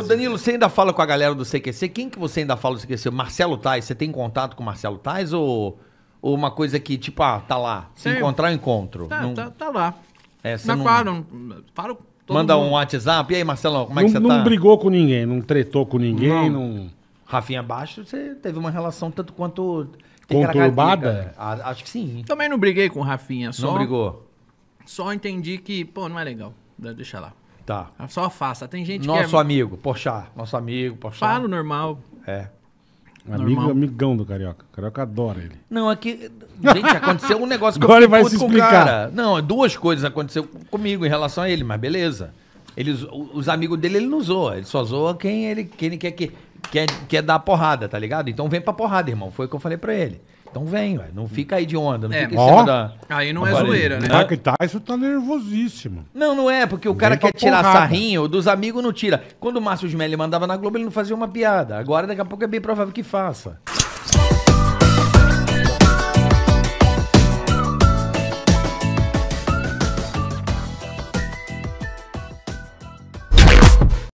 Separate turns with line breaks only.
Danilo, você ainda fala com a galera do CQC? Quem que você ainda fala do CQC? Marcelo Tais, você tem contato com o Marcelo Tais ou uma coisa que, tipo, tá lá, se
Sim.
encontrar, eu encontro?
Tá lá.
É, você
Mas
não...
claro, falo com todo
Manda
mundo.
um WhatsApp, e aí, Marcelão, como é que você
Não
tá?
brigou com ninguém, não tretou com ninguém, não...
Rafinha Baixo, você teve uma relação tanto quanto...
Conturbada?
Acho que sim.
Também não briguei com o Rafinha, só...
Não brigou?
Só entendi que, pô, não é legal. Deixa lá.
Tá.
Só afasta. Tem gente
Nosso
que é...
amigo, Porchat. Nosso amigo, Porchat.
Falo normal.
É.
Normal.
Amigão do Carioca. O Carioca adora ele.
Não, aqui... Gente, aconteceu um negócio que
Agora
eu fiquei
ele vai
puto
se
com o
explicar.
cara. Não, duas coisas aconteceram comigo em relação a ele, mas beleza. Os amigos dele, ele não zoa. Ele só zoa quem ele quer dar porrada, tá ligado? Então vem pra porrada, irmão. Foi o que eu falei pra ele. Então vem, ué. Não fica aí de onda. Não
É.
fica em
Ó.
cima da...
Aí não é
Agora,
zoeira, né?
O Mike Tyson tá nervosíssimo.
Não, não é, porque o cara
Vem pra
quer tirar
porrada.
sarrinho, dos amigos não tira. Quando o Márcio Smelly mandava na Globo, ele não fazia uma piada. Agora, daqui a pouco, é bem provável que faça.